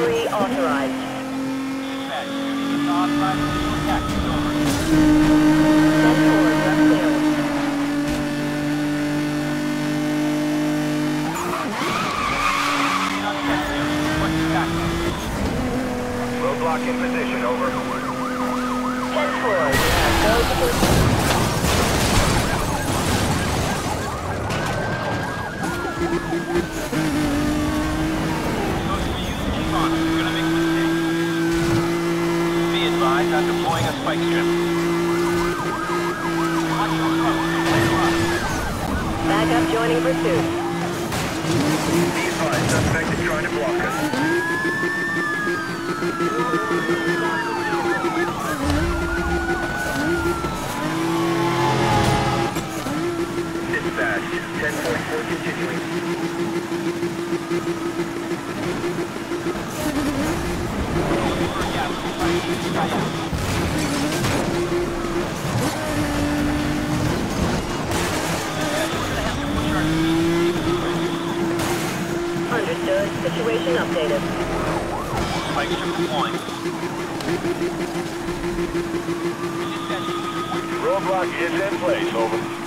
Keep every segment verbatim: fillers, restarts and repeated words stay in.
three authorized. Dispatch, it's authorized to attack. Over. ten four, you have clearance. Roadblock in position, over. ten four, you have go to pursuit. Be advised, I'm deploying a spike strip. Backup joining pursuit. Be advised, suspect is trying to block us. Dispatch, ten forty-four continuing. Understood. Situation updated. Spike strip deploying. Roadblock is in place, over.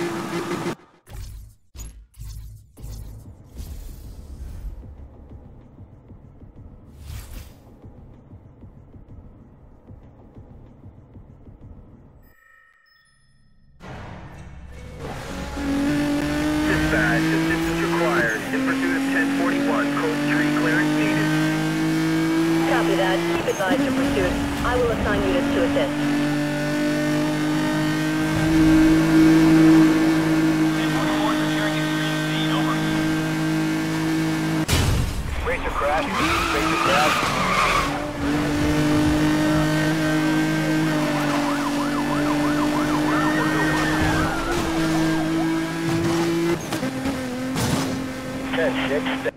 Dispatch, assistance required. In pursuit of ten forty-one, code three, clearance needed. Copy that. Keep advised to pursuit. I will assign units to assist. ten forty-four securing extreme speed, over. Racer crash, racer crash. ten six.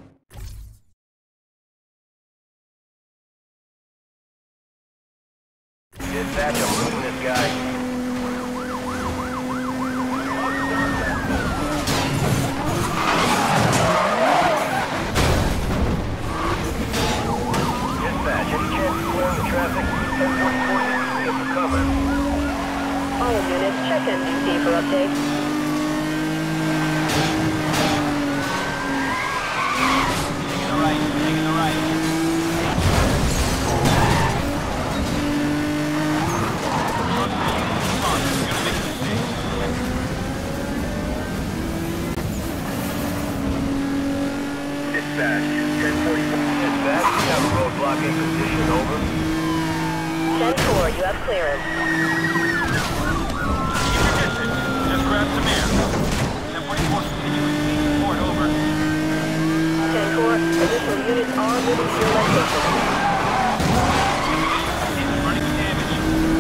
Dispatch, I'm moving this guy. Dispatch, any chance of clearing the traffic? ten forty-four is for cover. All units, check N B C for updates. Taking the right, taking the right. Dispatch, ten forty-four. Dispatch, we have a roadblock in position, over. ten four, you have clearance. Keep your distance. Just grab some air. ten forty-four continuing speed support, over. ten four, additional units are moving to your location. It's running damage.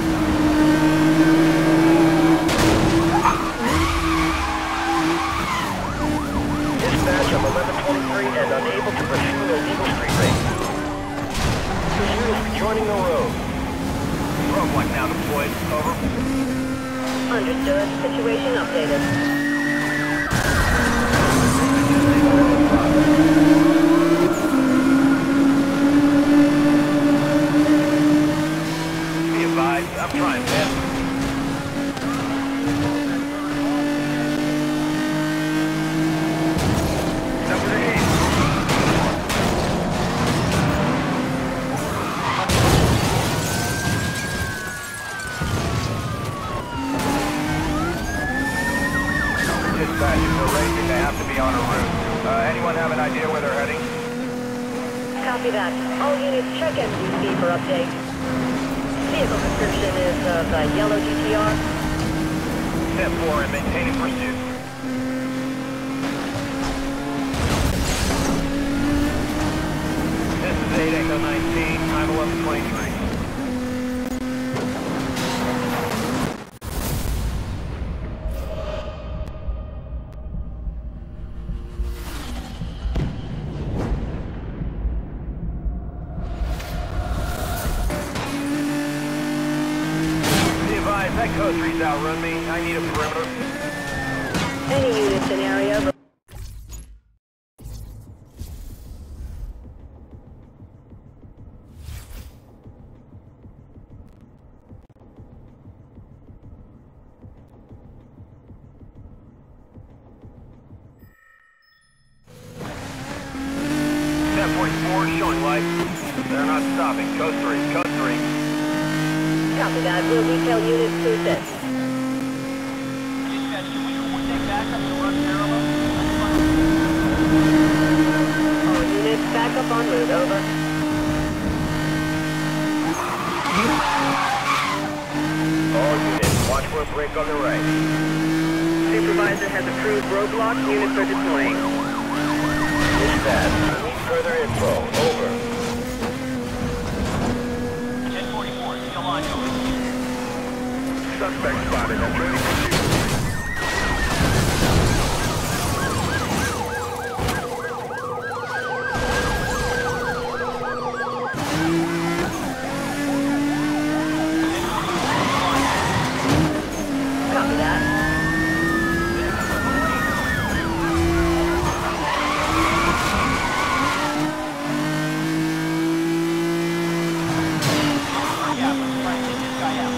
Dispatch, I'm eleven twenty-three and unable to pursue an illegal street race. Pursuit is rejoining the road. Roadblock now deployed, over. Understood. Situation updated. Be advised, I'm trying, man. Number eight. Dispatch, if we're racing, they have to be on a route. Uh, anyone have an idea where they're heading? Copy that. All units, check N B C for update. Vehicle description is of a yellow G T R. Step four and maintaining pursuit. This is eight Echo nineteen, time eleven twenty-three. That code three's outrun me. I need a perimeter. Any units in area. They're not stopping. Code three, code three. Copy that. We'll detail units to assist. Dispatch, can we coordinate backup to run parallel? All units back up en route, over. All units, watch for a break on the right. Supervisor has approved roadblock. Units are deploying. Dispatch, we need further info. Over. ten forty-four, still on, over. Suspect spotted. I'm ready for shoot. Copy that. Yeah, let's try and take this guy out.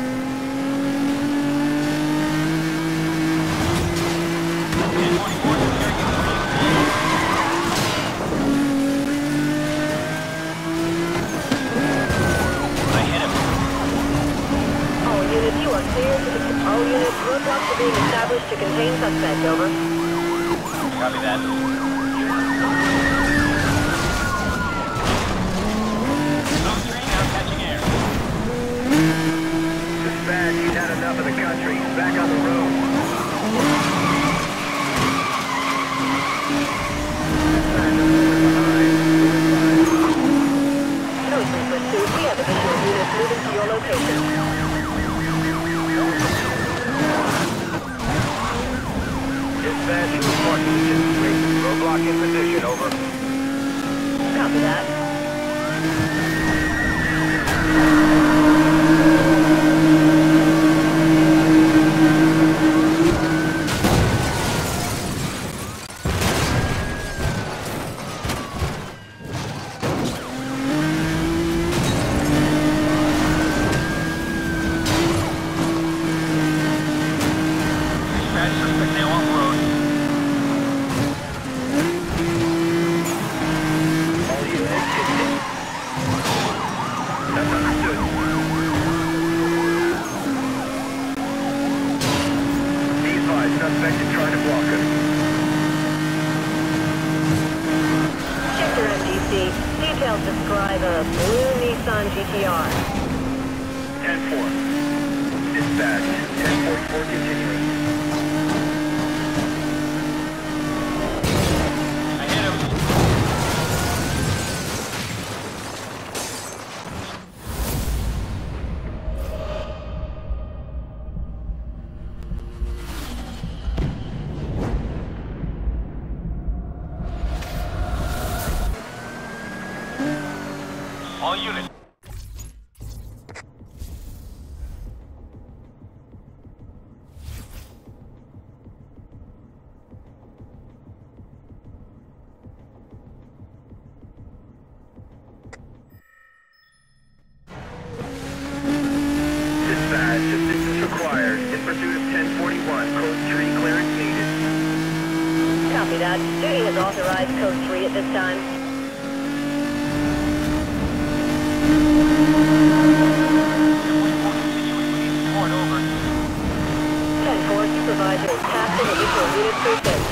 ten forty-four, securing it. I hit him. All units, you are clear to the... All units, roadblocks are being established to contain suspect, over. Copy that. Zone three now catching air. Dispatch, he's had enough of the country. He's back on the road. Code three pursuit. We have additional units moving to your location. Dispatch, you report to the street. Roadblock in position, over. Copy that. Dispatch, suspect now off road. All units, continue. That's understood. Be advised, suspect is trying to block us. Check your M D C. Details describe a blue Nissan G T R. ten four. Dispatch, ten forty-four continuing. I hit him. All units. Dispatch, assistance required. In pursuit of ten forty-one, code three clearance needed. Copy that. Duty has authorized code three at this time. Report over. ten four, supervisor is tasking additional units to assist.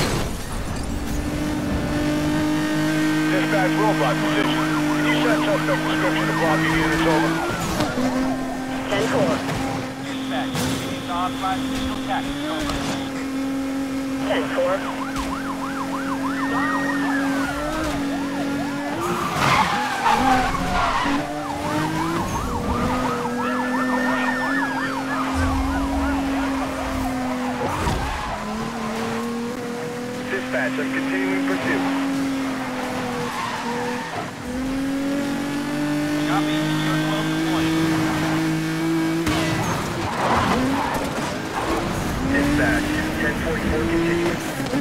Dispatch, roadblock position. Can you send suspect description to blocking units, over? ten four. Dispatch, these authorized additional tactics, over. ten four. Dispatch, I'm continuing pursuit. Copy, you're twelve deploying. Dispatch, ten forty-four continuing.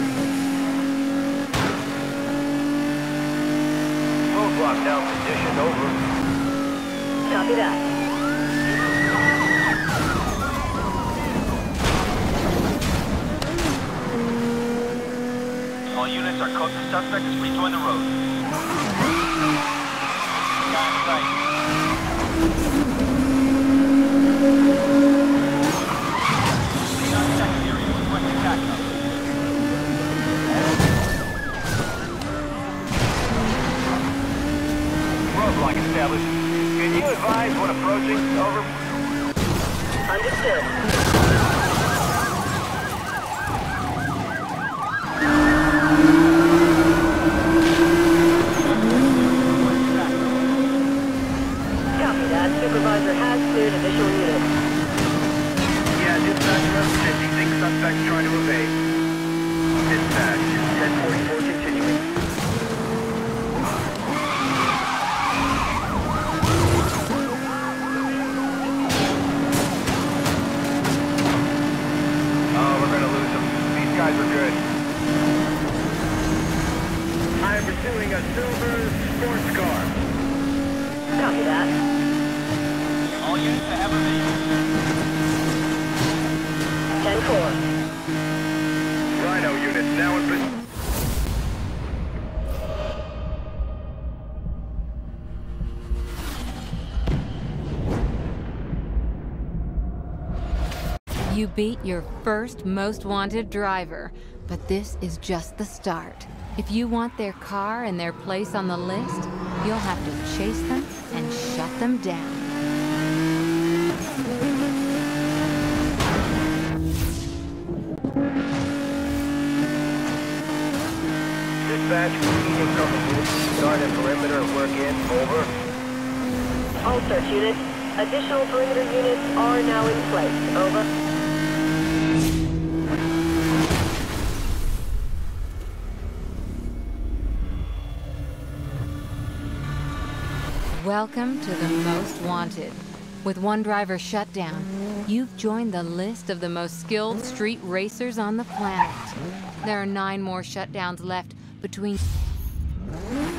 Roadblock now positioned, over. Copy that. All units are code to suspect as we join the road. Roadblock established. Can you advise when approaching? Over. Understood. Copy that. Supervisor has cleared additional units. Yeah, dispatch level fifty. Think suspects trying to evade. Dispatch, ten forty-four continuing. Oh, we're gonna lose them. These guys are good. I am pursuing a silver sports car. Copy that. All units to have a ten four. Rhino units now in position. You beat your first most wanted driver, but this is just the start. If you want their car and their place on the list, you'll have to chase them and shut them down. Dispatch, proceeding from the unit. Start at perimeter and work in. Over. All search units. Additional perimeter units are now in place. Over. Welcome to the Most Wanted. With one driver shut down, you've joined the list of the most skilled street racers on the planet. There are nine more shutdowns left between...